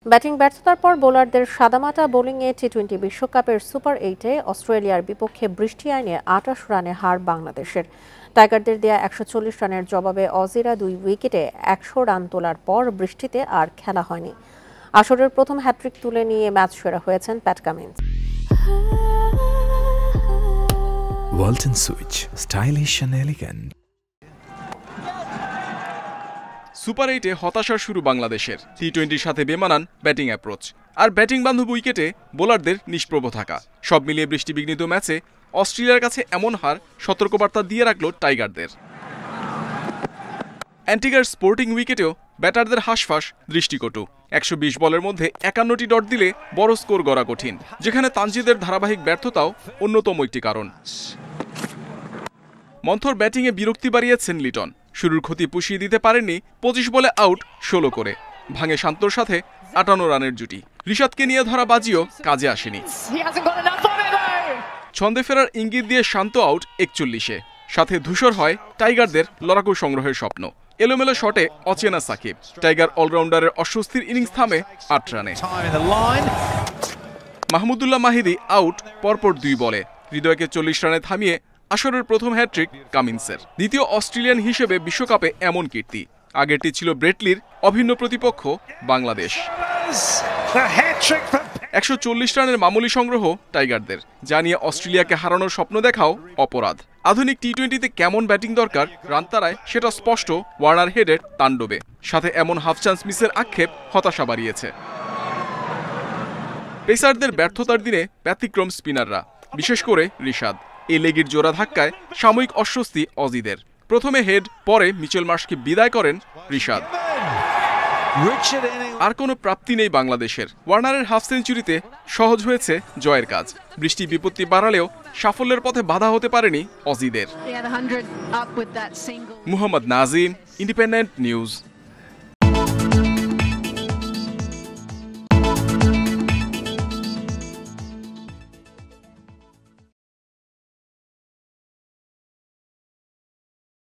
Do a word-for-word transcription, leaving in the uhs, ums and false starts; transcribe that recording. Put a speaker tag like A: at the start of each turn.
A: Batting ব্যর্থতার পর বোলারদের সাদামাটা বোলিংয়ে টি টোয়েন্টি বিশ্বকাপের সুপার এইটে অস্ট্রেলিয়ার বিপক্ষে বৃষ্টি আইনে আটাশ রানে হার বাংলাদেশের। টাইগারদের দেয়া একশো চল্লিশ রানের জবাবে অজিরা দুই উইকেটে একশো রান তোলার পর বৃষ্টিতে আর খেলা হয়নি। আসরের প্রথম হ্যাট্রিক তুলে নিয়ে ম্যাচ সেরা হয়েছেন Pat Cummins.
B: Walton switch, stylish and elegant.
C: Super এইটে হতাশার শুরু বাংলাদেশের। টি টোয়েন্টির সাথে বেমানান ব্যাটিং অ্যাপ্রোচ আর ব্যাটিং বান্ধব উইকেটে বোলারদের নিষ্প্রভ থাকা, সব মিলিয়ে বৃষ্টিবিঘ্নিত ম্যাচে অস্ট্রেলিয়ার কাছে এমন হার সতর্কবার্তা দিয়ে রাখল টাইগারদের। অ্যান্টিগার স্পোর্টিং উইকেটেও ব্যাটারদের হাঁসফাঁস দৃষ্টিকটু। একশো বিশ বলের মধ্যে একান্নটি ডট দিলে বড় স্কোর গড়া কঠিন, যেখানে তানজিদের ধারাবাহিক ব্যর্থতাও অন্যতম একটি কারণ। মন্থর ব্যাটিংয়ে বিরক্তি বাড়িয়েছেন লিটন। শুরুর ক্ষতি পুষিয়ে দিতে পারেননি পঁচিশ বলে আউট ষোলো করে। ভাঙে শান্তর সাথে আটান্ন রানের জুটি। ঋষাদকে নিয়ে ধরা বাজিও কাজে আসেনি। ছন্দে ফেরার ইঙ্গিত দিয়ে শান্ত আউট একচল্লিশে। সাথে ধূসর হয় টাইগারদের লড়াকু সংগ্রহের স্বপ্ন। এলোমেলো শটে অচেনা সাকিব। টাইগার অলরাউন্ডারের অস্বস্তির ইনিংস থামে আট রানে। মাহমুদুল্লাহ মাহিদি আউট পরপর দুই বলে। হৃদয়কে চল্লিশ রানে থামিয়ে আসরের প্রথম হ্যাট্রিক কামিন্সের। দ্বিতীয় অস্ট্রেলিয়ান হিসেবে বিশ্বকাপে এমন কীর্তি। আগেরটি ছিল ব্রেটলির অভিন্ন প্রতিপক্ষ বাংলাদেশ। একশো চল্লিশ রানের মামুলি সংগ্রহ টাইগারদের, যা নিয়ে অস্ট্রেলিয়াকে হারানোর স্বপ্ন দেখাও অপরাধ। আধুনিক টি টোয়েন্টিতে কেমন ব্যাটিং দরকার রান তাড়ায় সেটা স্পষ্ট ওয়ার্নার হেডের তাণ্ডবে। সাথে এমন হাফ চান্স মিসের আক্ষেপ হতাশা বাড়িয়েছে। পেসারদের ব্যর্থতার দিনে ব্যতিক্রম স্পিনাররা, বিশেষ করে ঋষাদ। এই লেগের জোড়া ধাক্কায় সাময়িক অস্বস্তি অজিদের। প্রথমে হেড, পরে মিচেল মার্শকে বিদায় করেন ঋষাদ। আর কোনো প্রাপ্তি নেই বাংলাদেশের। ওয়ার্নারের হাফ সেঞ্চুরিতে সহজ হয়েছে জয়ের কাজ। বৃষ্টি বিপত্তি বাড়ালেও সাফল্যের পথে বাধা হতে পারেনি অজিদের। Muhammad Nazim, independent news.